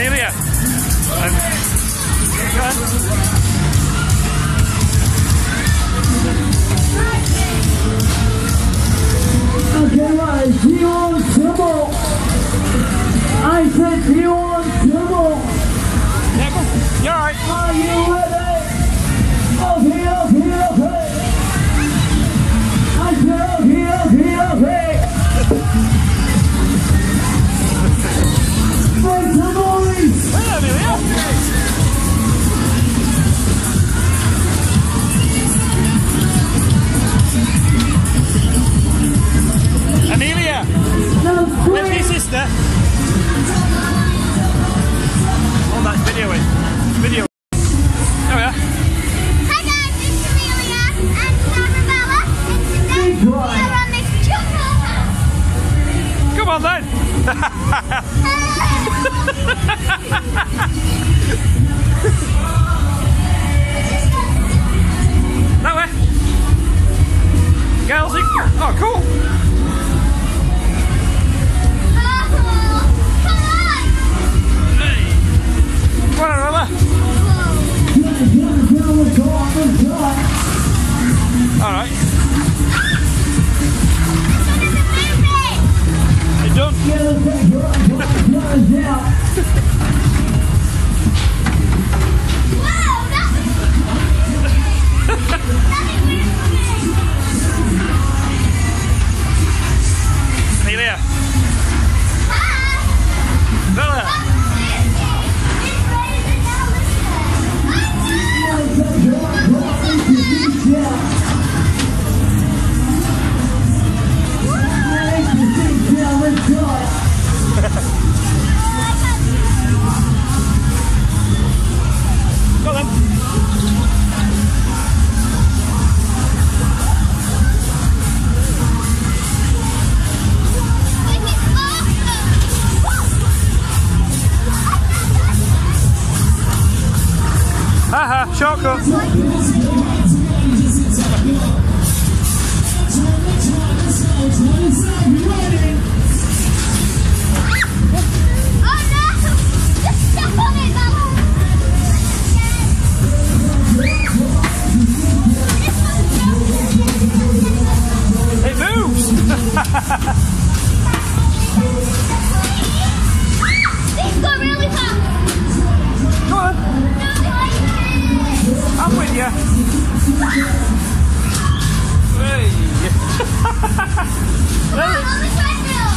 Amelia. Go on. Okay, right, do you want some more? I said, do you want some more? Yeah, go on. You're alright. Are you ready? Okay, okay, okay. I said, okay, okay, okay. Make some noise. Hey, Amelia. Amelia, where's your sister? Oh, that's videoing. Video. There we are. Hi guys, it's Amelia and Arabella, and today we are on this jungle house. Come on then. That way. Girls, oh cool. Come on, Arabella. All right. You done? Amelia. Bella. Go then. Haha, shortcut. It moves! These go really fast. Go on, I'm with you. Hey. On the treadmill.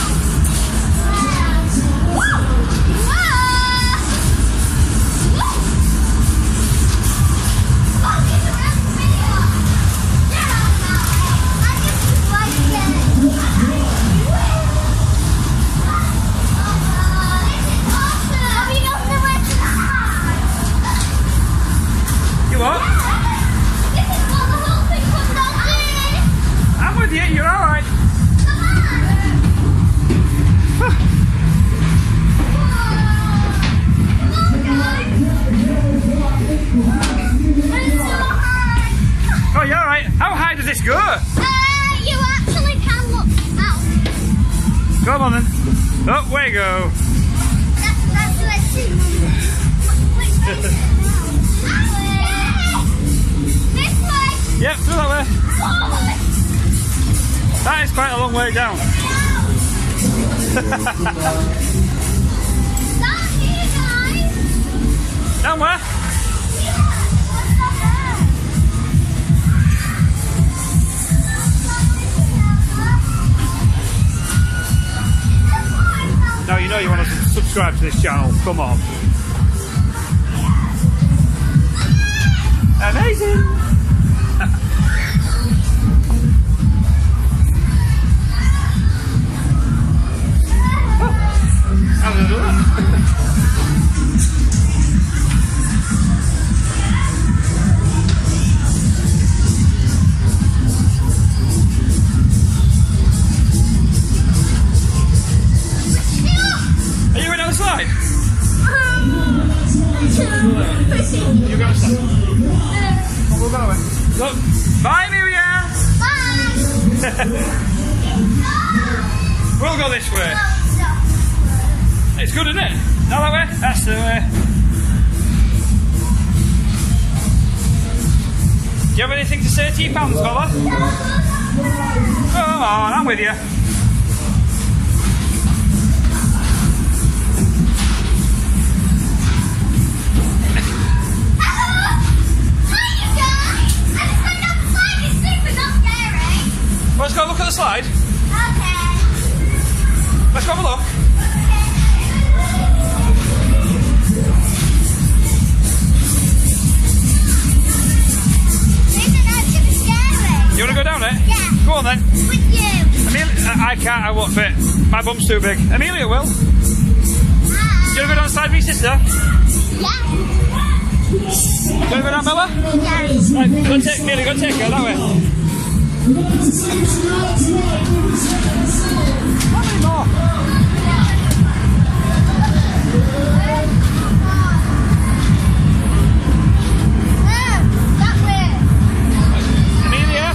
You what? This is what the whole thing comes down to. I'm with you, you're alright. Come on. Oh, you're alright. How high does this go? You actually can look out. Come on then. Up we go. That's let's see. Which way? This way. Yep, through that way. Forward. That is quite a long way down. Down here, guys. Down where? What's up there? Now you know you want to subscribe to this channel. Come on. Amazing. How do I do that? Are you ready on the slide? You go on the slide. We'll go away. Look. Bye, Amelia. Bye. We'll go this way. It's good, isn't it? Now that way? That's rest of the way. Do you have anything to say to your pants, Bella? Come on, I'm with you. Let's go look at the slide. Okay. Let's go have a look. You want to go down it? Yeah. Go on then. With you. Amelia, I can't, I won't fit. My bum's too big. Amelia will. Do you want to go down the slide with your sister? Yeah. Do you want to go down, Bella? Yeah. Right, go take Amelia, go take her that way. How many more? That way. Amelia?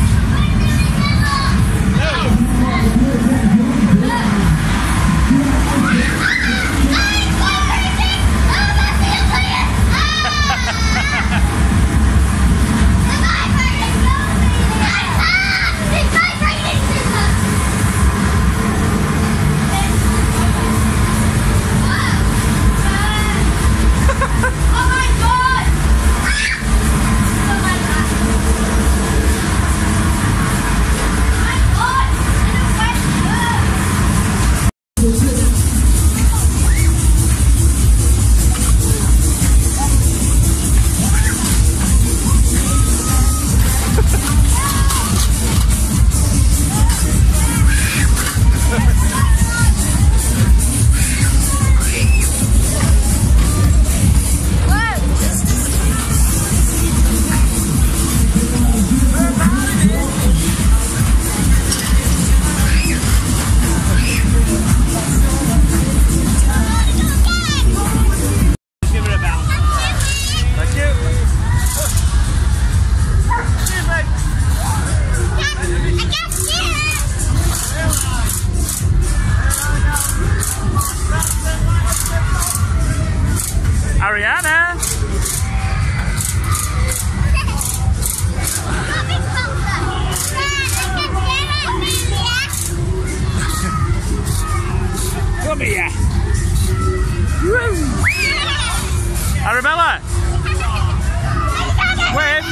Ariana! Come here! Arabella! Wave!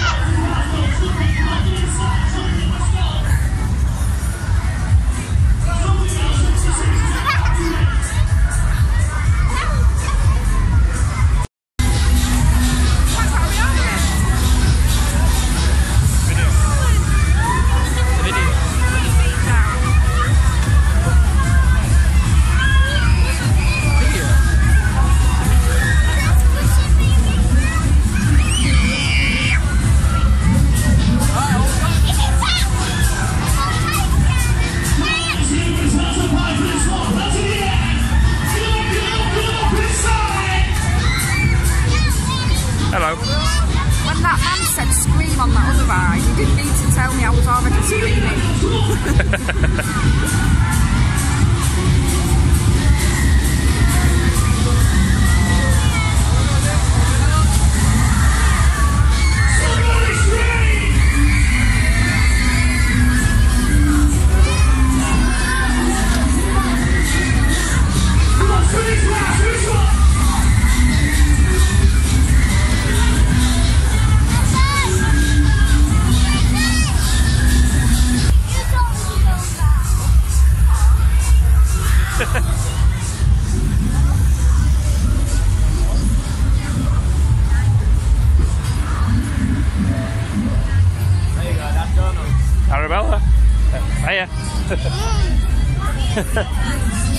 Hello. When that man said scream on that other ride, he didn't need to tell me I was already screaming. Arabella? Hiya.